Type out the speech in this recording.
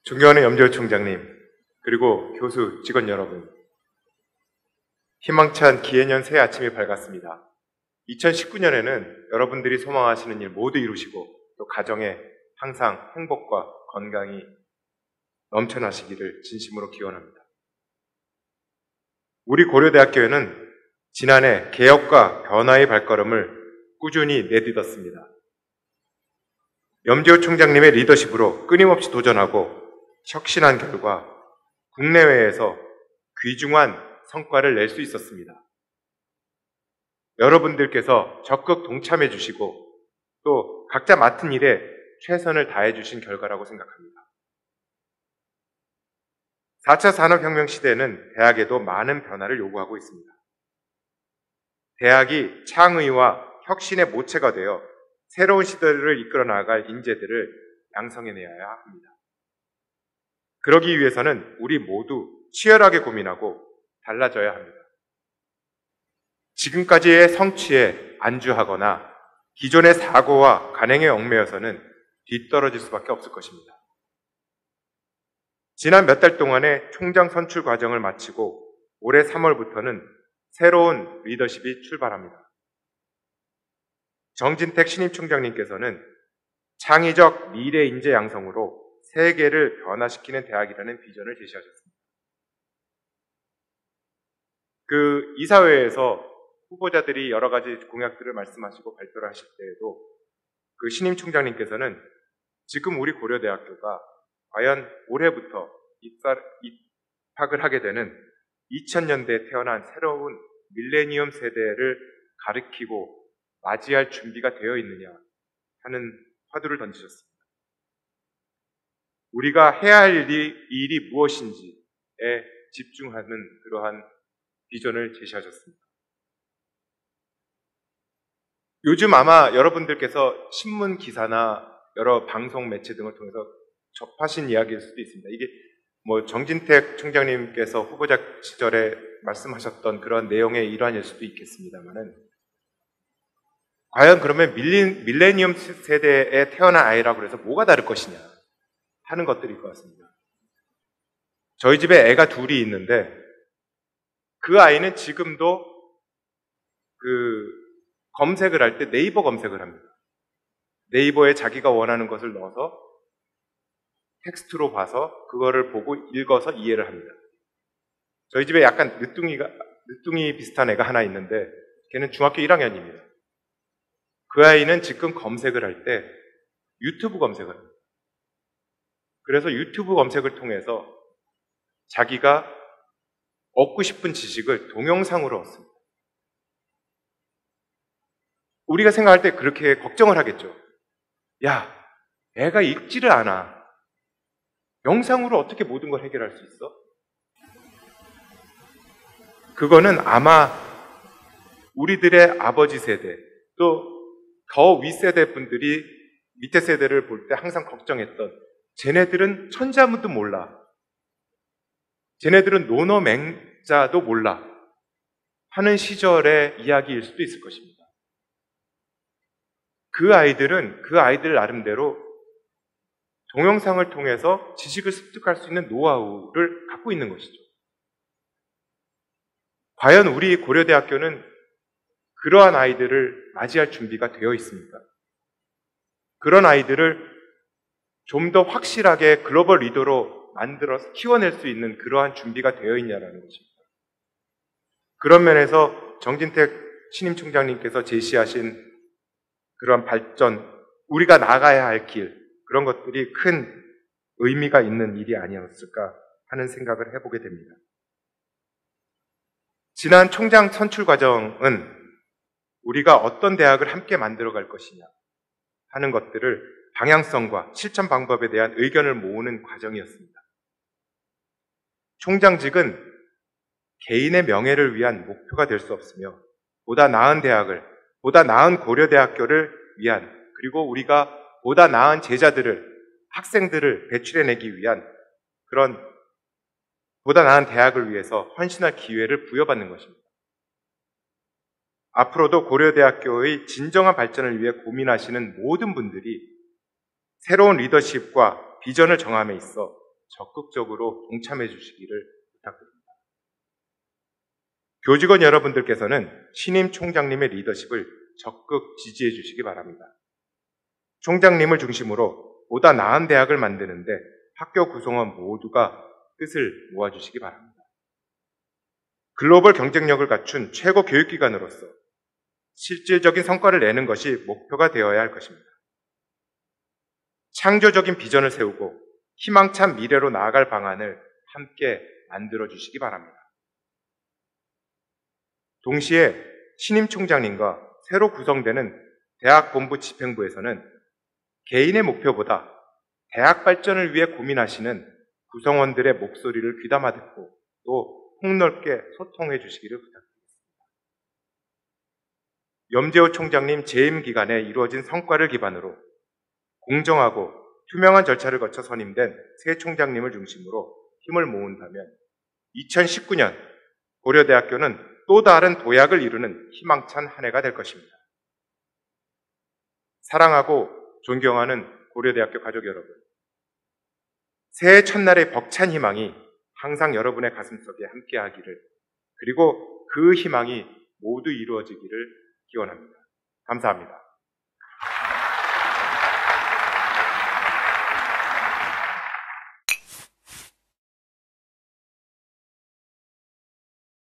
존경하는 염재호 총장님, 그리고 교수, 직원 여러분, 희망찬 기해년 새 아침이 밝았습니다. 2019년에는 여러분들이 소망하시는 일 모두 이루시고 또 가정에 항상 행복과 건강이 넘쳐나시기를 진심으로 기원합니다. 우리 고려대학교에는 지난해 개혁과 변화의 발걸음을 꾸준히 내딛었습니다. 염재호 총장님의 리더십으로 끊임없이 도전하고 혁신한 결과 국내외에서 귀중한 성과를 낼 수 있었습니다. 여러분들께서 적극 동참해 주시고 또 각자 맡은 일에 최선을 다해 주신 결과라고 생각합니다. 4차 산업혁명 시대는 대학에도 많은 변화를 요구하고 있습니다. 대학이 창의와 혁신의 모체가 되어 새로운 시대를 이끌어 나갈 인재들을 양성해내야 합니다. 그러기 위해서는 우리 모두 치열하게 고민하고 달라져야 합니다. 지금까지의 성취에 안주하거나 기존의 사고와 관행에 얽매여서는 뒤떨어질 수밖에 없을 것입니다. 지난 몇 달 동안의 총장 선출 과정을 마치고 올해 3월부터는 새로운 리더십이 출발합니다. 정진택 신임 총장님께서는 창의적 미래 인재 양성으로 세계를 변화시키는 대학이라는 비전을 제시하셨습니다. 그 이사회에서 후보자들이 여러 가지 공약들을 말씀하시고 발표를 하실 때에도 그 신임 총장님께서는 지금 우리 고려대학교가 과연 올해부터 입학을 하게 되는 2000년대에 태어난 새로운 밀레니엄 세대를 가리키고 맞이할 준비가 되어 있느냐 하는 화두를 던지셨습니다. 우리가 해야 할 일이 무엇인지에 집중하는 그러한 비전을 제시하셨습니다. 요즘 아마 여러분들께서 신문 기사나 여러 방송 매체 등을 통해서 접하신 이야기일 수도 있습니다. 이게 정진택 총장님께서 후보자 시절에 말씀하셨던 그런 내용의 일환일 수도 있겠습니다만은 과연 그러면 밀레니엄 세대에 태어난 아이라고 해서 뭐가 다를 것이냐 하는 것들일 것 같습니다. 저희 집에 애가 둘이 있는데 그 아이는 지금도 검색을 할 때 네이버 검색을 합니다. 네이버에 자기가 원하는 것을 넣어서 텍스트로 봐서 그거를 보고 읽어서 이해를 합니다. 저희 집에 약간 늦둥이 비슷한 애가 하나 있는데 걔는 중학교 1학년입니다. 그 아이는 지금 검색을 할 때 유튜브 검색을 합니다. 그래서 유튜브 검색을 통해서 자기가 얻고 싶은 지식을 동영상으로 얻습니다. 우리가 생각할 때 그렇게 걱정을 하겠죠. 야, 애가 읽지를 않아. 영상으로 어떻게 모든 걸 해결할 수 있어? 그거는 아마 우리들의 아버지 세대 또 더 윗세대 분들이 밑에 세대를 볼 때 항상 걱정했던 쟤네들은 천자문도 몰라. 쟤네들은 논어맹자도 몰라. 하는 시절의 이야기일 수도 있을 것입니다. 그 아이들은 그 아이들 나름대로 동영상을 통해서 지식을 습득할 수 있는 노하우를 갖고 있는 것이죠. 과연 우리 고려대학교는 그러한 아이들을 맞이할 준비가 되어 있습니까? 그런 아이들을 좀 더 확실하게 글로벌 리더로 만들어서 키워낼 수 있는 그러한 준비가 되어 있냐라는 것입니다. 그런 면에서 정진택 신임 총장님께서 제시하신 그러한 발전, 우리가 나가야 할 길, 그런 것들이 큰 의미가 있는 일이 아니었을까 하는 생각을 해보게 됩니다. 지난 총장 선출 과정은 우리가 어떤 대학을 함께 만들어갈 것이냐 하는 것들을 방향성과 실천 방법에 대한 의견을 모으는 과정이었습니다. 총장직은 개인의 명예를 위한 목표가 될 수 없으며 보다 나은 대학을, 보다 나은 고려대학교를 위한, 그리고 우리가 보다 나은 제자들을, 학생들을 배출해내기 위한 그런 보다 나은 대학을 위해서 헌신할 기회를 부여받는 것입니다. 앞으로도 고려대학교의 진정한 발전을 위해 고민하시는 모든 분들이 새로운 리더십과 비전을 정함에 있어 적극적으로 동참해 주시기를 부탁드립니다. 교직원 여러분들께서는 신임 총장님의 리더십을 적극 지지해 주시기 바랍니다. 총장님을 중심으로 보다 나은 대학을 만드는데 학교 구성원 모두가 뜻을 모아주시기 바랍니다. 글로벌 경쟁력을 갖춘 최고 교육기관으로서 실질적인 성과를 내는 것이 목표가 되어야 할 것입니다. 창조적인 비전을 세우고 희망찬 미래로 나아갈 방안을 함께 만들어주시기 바랍니다. 동시에 신임 총장님과 새로 구성되는 대학본부 집행부에서는 개인의 목표보다 대학 발전을 위해 고민하시는 구성원들의 목소리를 귀담아 듣고 또 폭넓게 소통해 주시기를 부탁드립니다. 염재호 총장님 재임 기간에 이루어진 성과를 기반으로 공정하고 투명한 절차를 거쳐 선임된 새 총장님을 중심으로 힘을 모은다면 2019년 고려대학교는 또 다른 도약을 이루는 희망찬 한 해가 될 것입니다. 사랑하고 존경하는 고려대학교 가족 여러분, 새해 첫날의 벅찬 희망이 항상 여러분의 가슴속에 함께하기를, 그리고 그 희망이 모두 이루어지기를 기원합니다. 감사합니다.